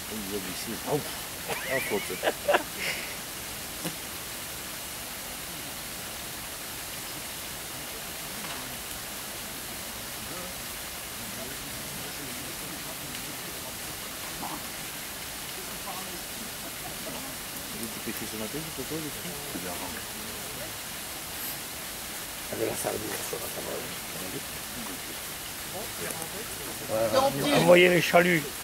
Il y a ici. Oh, ah, faute. Tu peux ce matin, tu peux Avec la salle de envoyer les chaluts.